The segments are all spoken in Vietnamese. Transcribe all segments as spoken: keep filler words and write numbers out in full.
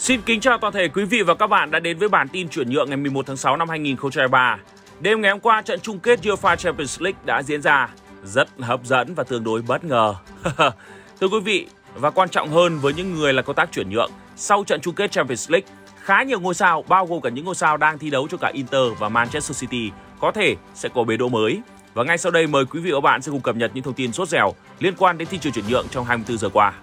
Xin kính chào toàn thể quý vị và các bạn đã đến với bản tin chuyển nhượng ngày mười một tháng sáu năm hai nghìn không trăm hai mươi ba. Đêm ngày hôm qua, trận chung kết UEFA Champions League đã diễn ra rất hấp dẫn và tương đối bất ngờ. Thưa quý vị, và quan trọng hơn với những người là công tác chuyển nhượng, sau trận chung kết Champions League, khá nhiều ngôi sao, bao gồm cả những ngôi sao đang thi đấu cho cả Inter và Manchester City, có thể sẽ có bến đỗ mới. Và ngay sau đây mời quý vị và các bạn sẽ cùng cập nhật những thông tin sốt dẻo liên quan đến thị trường chuyển nhượng trong hai mươi tư giờ qua.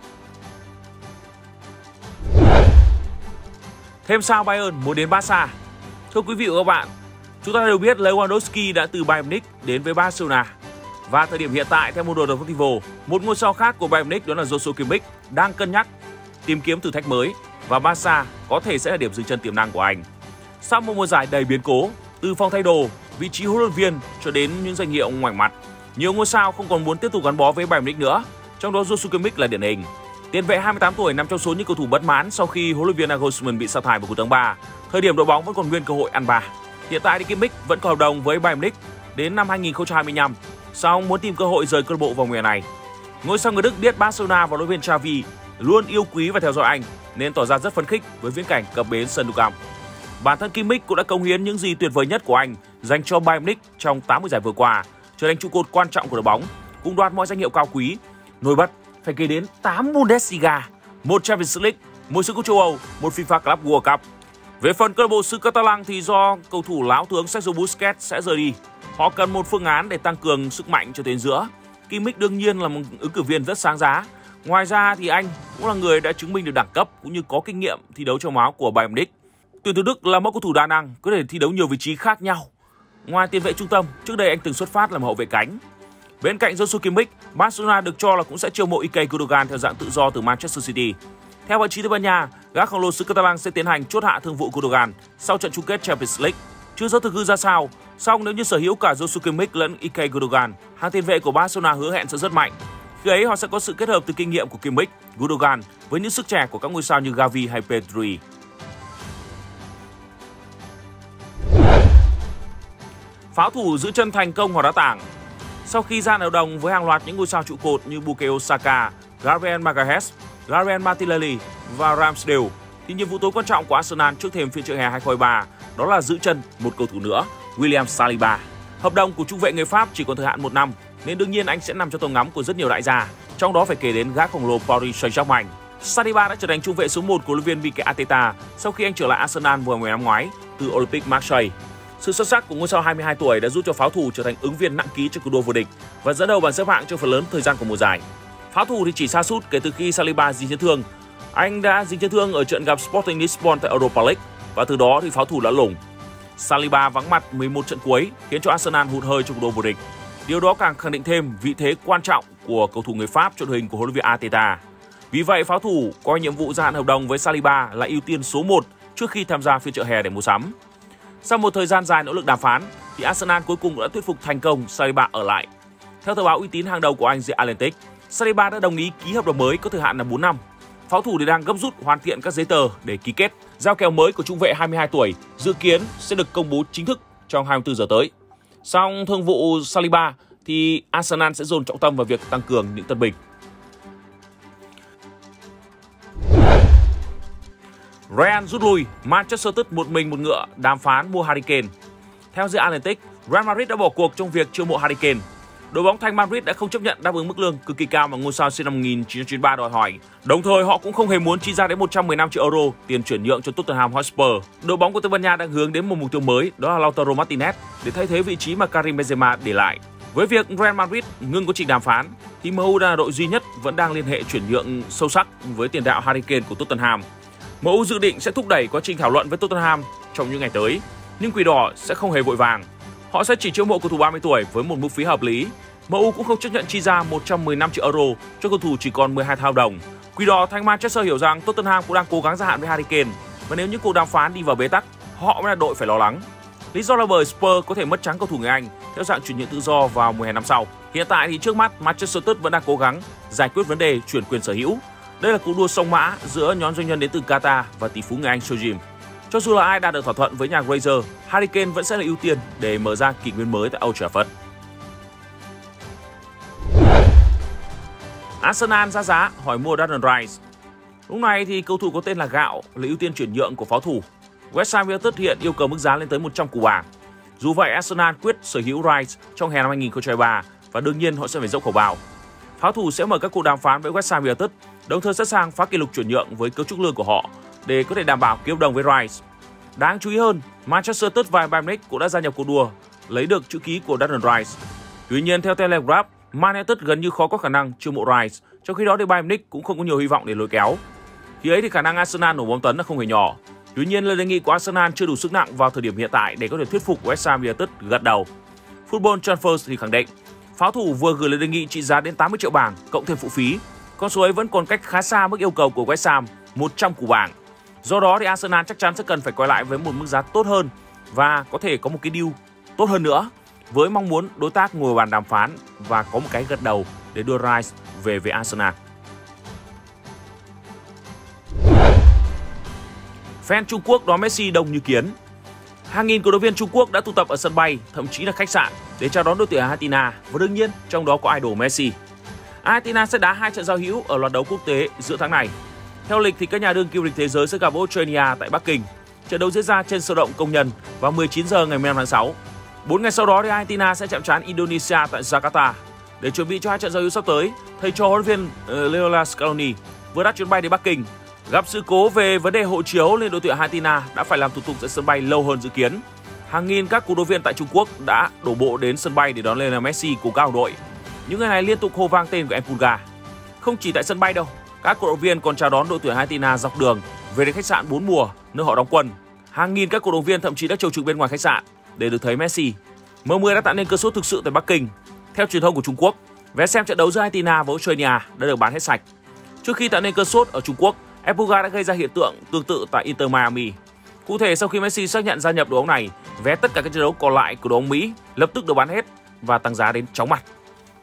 Thêm sao Bayern muốn đến Barca? Thưa quý vị và các bạn, chúng ta đều biết Lewandowski đã từ Bayern Munich đến với Barcelona. Và thời điểm hiện tại, theo Mundo Deportivo, một ngôi sao khác của Bayern Munich đó là Joshua Kimmich đang cân nhắc tìm kiếm thử thách mới và Barca có thể sẽ là điểm dừng chân tiềm năng của anh. Sau một mùa giải đầy biến cố, từ phòng thay đồ, vị trí huấn luyện viên cho đến những danh hiệu ngoảnh mặt, nhiều ngôi sao không còn muốn tiếp tục gắn bó với Bayern Munich nữa, trong đó Joshua Kimmich là điển hình. Tiền vệ hai mươi tám tuổi nằm trong số những cầu thủ bất mãn sau khi huấn luyện viên Nagelsmann bị sa thải vào cuối tháng ba. Thời điểm đội bóng vẫn còn nguyên cơ hội ăn bà. Hiện tại thì Kimmich vẫn còn hợp đồng với Bayern Munich đến năm hai nghìn không trăm hai mươi lăm, song muốn tìm cơ hội rời câu lạc bộ vào mùa này. Ngôi sao người Đức biết Barcelona và huấn luyện viên Xavi luôn yêu quý và theo dõi anh nên tỏ ra rất phấn khích với viễn cảnh cập bến sân Nou Camp. Bản thân Kimmich cũng đã cống hiến những gì tuyệt vời nhất của anh dành cho Bayern Munich trong tám mươi giải vừa qua, trở thành trụ cột quan trọng của đội bóng, cùng đoạt mọi danh hiệu cao quý. Nổi bật phải kể đến tám Bundesliga, một Champions League, một siêu cúp châu Âu, một FIFA Club World Cup. Về phần câu lạc bộ xứ Catalan thì do cầu thủ láo tướng Sergio Busquets sẽ rời đi, họ cần một phương án để tăng cường sức mạnh cho tuyến giữa. Kimmich đương nhiên là một ứng cử viên rất sáng giá. Ngoài ra thì anh cũng là người đã chứng minh được đẳng cấp cũng như có kinh nghiệm thi đấu trong áo của Bayern Munich. Tuyển thủ Đức là một cầu thủ đa năng, có thể thi đấu nhiều vị trí khác nhau. Ngoài tiền vệ trung tâm, trước đây anh từng xuất phát làm hậu vệ cánh. Bên cạnh Joshua Kimmich, Barcelona được cho là cũng sẽ chiêu mộ Ilkay Gundogan theo dạng tự do từ Manchester City. Theo báo chí Tây Ban Nha, gã khổng lồ xứ Catalan sẽ tiến hành chốt hạ thương vụ Gundogan sau trận chung kết Champions League. Chưa rõ thực hư ra sao, song nếu như sở hữu cả Joshua Kimmich lẫn Ilkay Gundogan, hàng tiền vệ của Barcelona hứa hẹn sẽ rất mạnh. Khi ấy họ sẽ có sự kết hợp từ kinh nghiệm của Kimmich, Gundogan với những sức trẻ của các ngôi sao như Gavi hay Pedri. Pháo thủ giữ chân thành công hoặc đá tảng. Sau khi ra hợp đồng với hàng loạt những ngôi sao trụ cột như Bukayo Saka, Gabriel Magalhaes, Gabriel Martinelli và Ramsdale, thì nhiệm vụ tối quan trọng của Arsenal trước thềm phiên chợ hè hai nghìn không trăm hai mươi ba đó là giữ chân một cầu thủ nữa, William Saliba. Hợp đồng của trung vệ người Pháp chỉ còn thời hạn một năm, nên đương nhiên anh sẽ nằm trong tầm ngắm của rất nhiều đại gia, trong đó phải kể đến gã khổng lồ Paris Saint-Germain. Saliba đã trở thành trung vệ số một của huấn luyện viên Mikel Arteta sau khi anh trở lại Arsenal vào mùa năm ngoái từ Olympique Marseille. Sự xuất sắc của ngôi sao hai mươi hai tuổi đã giúp cho pháo thủ trở thành ứng viên nặng ký cho cuộc đua vô địch và dẫn đầu bảng xếp hạng trong phần lớn thời gian của mùa giải. Pháo thủ thì chỉ sa sút kể từ khi Saliba dính chấn thương. Anh đã dính chấn thương ở trận gặp Sporting Lisbon tại Europa League và từ đó thì pháo thủ đã lủng. Saliba vắng mặt mười một trận cuối khiến cho Arsenal hụt hơi trong cuộc đua vô địch. Điều đó càng khẳng định thêm vị thế quan trọng của cầu thủ người Pháp cho đội hình của huấn luyện viên Arteta. Vì vậy, pháo thủ coi nhiệm vụ gia hạn hợp đồng với Saliba là ưu tiên số một trước khi tham gia phiên chợ hè để mua sắm. Sau một thời gian dài nỗ lực đàm phán, thì Arsenal cuối cùng đã thuyết phục thành công Saliba ở lại. Theo tờ báo uy tín hàng đầu của Anh The Atlantic, Saliba đã đồng ý ký hợp đồng mới có thời hạn là bốn năm. Pháo thủ thì đang gấp rút hoàn thiện các giấy tờ để ký kết. Giao kèo mới của trung vệ hai mươi hai tuổi dự kiến sẽ được công bố chính thức trong hai mươi tư giờ tới. Song thương vụ Saliba thì Arsenal sẽ dồn trọng tâm vào việc tăng cường những tân binh. Real rút lui, Manchester United một mình một ngựa đàm phán mua Harry Kane. Theo The Atlantic, Real Madrid đã bỏ cuộc trong việc chiêu mộ Harry Kane. Đội bóng Thanh Madrid đã không chấp nhận đáp ứng mức lương cực kỳ cao mà ngôi sao sinh năm một nghìn chín trăm chín mươi ba đòi hỏi. Đồng thời họ cũng không hề muốn chi ra đến một trăm mười lăm triệu euro tiền chuyển nhượng cho Tottenham Hotspur. Đội bóng của Tây Ban Nha đang hướng đến một mục tiêu mới, đó là Lautaro Martinez để thay thế vị trí mà Karim Benzema để lại. Với việc Real Madrid ngưng quá trình đàm phán, thì em u là đội duy nhất vẫn đang liên hệ chuyển nhượng sâu sắc với tiền đạo Harry Kane của Tottenham. em u dự định sẽ thúc đẩy quá trình thảo luận với Tottenham trong những ngày tới, nhưng Quỷ Đỏ sẽ không hề vội vàng. Họ sẽ chỉ chiêu mộ cầu thủ ba mươi tuổi với một mức phí hợp lý. em u cũng không chấp nhận chi ra một trăm mười lăm triệu euro cho cầu thủ chỉ còn mười hai tháng hợp đồng. Quỷ Đỏ Thanh Manchester hiểu rằng Tottenham cũng đang cố gắng gia hạn với Harry Kane và nếu những cuộc đàm phán đi vào bế tắc, họ mới là đội phải lo lắng. Lý do là bởi Spurs có thể mất trắng cầu thủ người Anh theo dạng chuyển nhượng tự do vào mùa hè năm sau. Hiện tại thì trước mắt Manchester United vẫn đang cố gắng giải quyết vấn đề chuyển quyền sở hữu. Đây là cuộc đua sông mã giữa nhóm doanh nhân đến từ Qatar và tỷ phú người Anh Sojim. Cho dù là ai đạt được thỏa thuận với nhà Glazer, Harry Kane vẫn sẽ là ưu tiên để mở ra kỷ nguyên mới tại Old Trafford. Arsenal ra giá hỏi mua Declan Rice. Lúc này thì cầu thủ có tên là Gạo là ưu tiên chuyển nhượng của pháo thủ. West Ham United hiện yêu cầu mức giá lên tới một trăm củ vàng. Dù vậy, Arsenal quyết sở hữu Rice trong hè năm hai nghìn không trăm hai mươi ba và đương nhiên họ sẽ phải dốc khẩu vào. Pháo thủ sẽ mở các cuộc đàm phán với West Ham United, đồng thời sẵn sàng phá kỷ lục chuyển nhượng với cấu trúc lương của họ để có thể đảm bảo ký hợp đồng với Rice. Đáng chú ý hơn, Manchester United và Bayern Munich cũng đã gia nhập cuộc đua lấy được chữ ký của Declan Rice. Tuy nhiên, theo Telegraph, Man United gần như khó có khả năng chiêu mộ Rice, trong khi đó thì Bayern Munich cũng không có nhiều hy vọng để lôi kéo. Khi ấy thì khả năng Arsenal nổ bóng tấn là không hề nhỏ. Tuy nhiên, lời đề nghị của Arsenal chưa đủ sức nặng vào thời điểm hiện tại để có thể thuyết phục West Ham United gật đầu. Football Transfers thì khẳng định, pháo thủ vừa gửi lời đề nghị trị giá đến tám mươi triệu bảng cộng thêm phụ phí. Con số ấy vẫn còn cách khá xa mức yêu cầu của West Ham một trăm củ vàng. Do đó thì Arsenal chắc chắn sẽ cần phải quay lại với một mức giá tốt hơn và có thể có một cái deal tốt hơn nữa, với mong muốn đối tác ngồi bàn đàm phán và có một cái gật đầu để đưa Rice về với Arsenal. Fan Trung Quốc đón Messi đông như kiến. Hàng nghìn cổ động viên Trung Quốc đã tụ tập ở sân bay, thậm chí là khách sạn để chào đón đội tuyển Argentina và đương nhiên trong đó có idol Messi. Argentina sẽ đá hai trận giao hữu ở loạt đấu quốc tế giữa tháng này. Theo lịch thì các nhà đương kim vô địch thế giới sẽ gặp Australia tại Bắc Kinh. Trận đấu diễn ra trên sân vận động công nhân vào mười chín giờ ngày mười lăm tháng sáu. Bốn ngày sau đó thì Argentina sẽ chạm trán Indonesia tại Jakarta. Để chuẩn bị cho hai trận giao hữu sắp tới, thầy trò huấn luyện viên uh, Lionel Scaloni vừa đặt chuyến bay đến Bắc Kinh. Gặp sự cố về vấn đề hộ chiếu nên đội tuyển Argentina đã phải làm thủ tục tại sân bay lâu hơn dự kiến. Hàng nghìn các cổ động viên tại Trung Quốc đã đổ bộ đến sân bay để đón Lionel Messi cùng các đồng đội. Những người này liên tục hô vang tên của em Pulga. Không chỉ tại sân bay đâu, các cổ động viên còn chào đón đội tuyển Argentina dọc đường về đến khách sạn bốn mùa nơi họ đóng quân. Hàng nghìn các cổ động viên thậm chí đã chầu trực bên ngoài khách sạn để được thấy Messi. M mười đã tạo nên cơn sốt thực sự tại Bắc Kinh. Theo truyền thông của Trung Quốc, vé xem trận đấu giữa Argentina với Australia đã được bán hết sạch. Trước khi tạo nên cơn sốt ở Trung Quốc, em Pulga đã gây ra hiện tượng tương tự tại Inter Miami. Cụ thể, sau khi Messi xác nhận gia nhập đội bóng này, vé tất cả các trận đấu còn lại của đội bóng Mỹ lập tức được bán hết và tăng giá đến chóng mặt.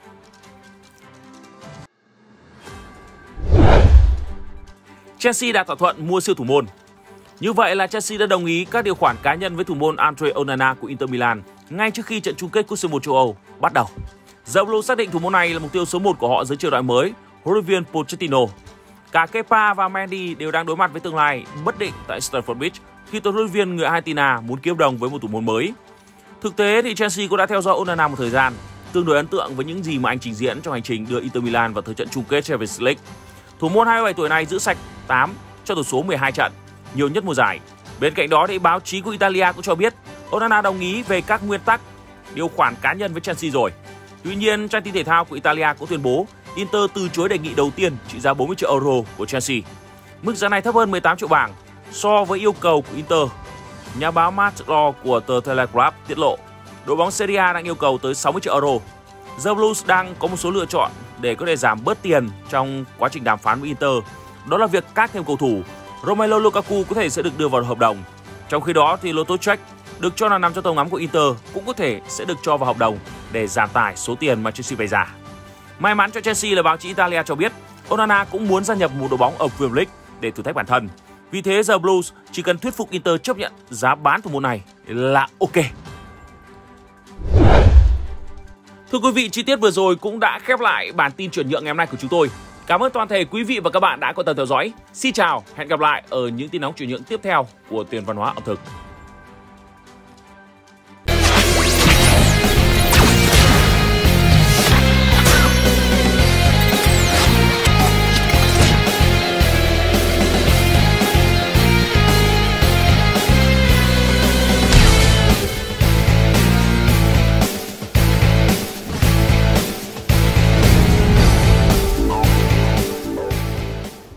Chelsea đã thỏa thuận mua siêu thủ môn. Như vậy là Chelsea đã đồng ý các điều khoản cá nhân với thủ môn Andre Onana của Inter Milan ngay trước khi trận chung kết cúp xê một châu Âu bắt đầu. The Blues xác định thủ môn này là mục tiêu số một của họ dưới triều đại mới, huấn luyện viên Pochettino. Cả Kepa và Mendy đều đang đối mặt với tương lai bất định tại Stamford Bridge khi huấn luyện viên người Argentina muốn ký hợp đồng với một thủ môn mới. Thực tế thì Chelsea cũng đã theo dõi Onana một thời gian, tương đối ấn tượng với những gì mà anh trình diễn trong hành trình đưa Inter Milan vào tới trận chung kết Champions League. Thủ môn hai mươi bảy tuổi này giữ sạch tám trong tổng số mười hai trận, nhiều nhất mùa giải. Bên cạnh đó thì báo chí của Italia cũng cho biết Onana đồng ý về các nguyên tắc điều khoản cá nhân với Chelsea rồi. Tuy nhiên, trang tin thể thao của Italia cũng tuyên bố Inter từ chối đề nghị đầu tiên trị giá bốn mươi triệu euro của Chelsea. Mức giá này thấp hơn mười tám triệu bảng so với yêu cầu của Inter. Nhà báo Matt Law của tờ Telegraph tiết lộ đội bóng Serie A đang yêu cầu tới sáu mươi triệu euro. The Blues đang có một số lựa chọn để có thể giảm bớt tiền trong quá trình đàm phán với Inter. Đó là việc cát thêm cầu thủ. Romelu Lukaku có thể sẽ được đưa vào hợp đồng. Trong khi đó thì Lotto-Check được cho là nằm trong tầm ngắm của Inter cũng có thể sẽ được cho vào hợp đồng để giảm tải số tiền mà Chelsea phải trả. May mắn cho Chelsea là báo chí Italia cho biết Onana cũng muốn gia nhập một đội bóng ở Premier League để thử thách bản thân. Vì thế The Blues chỉ cần thuyết phục Inter chấp nhận giá bán thủ môn này là ok. Thưa quý vị, chi tiết vừa rồi cũng đã khép lại bản tin chuyển nhượng ngày hôm nay của chúng tôi. Cảm ơn toàn thể quý vị và các bạn đã quan tâm theo dõi. Xin chào, hẹn gặp lại ở những tin nóng chuyển nhượng tiếp theo của Tiền Văn Hóa ẩm thực.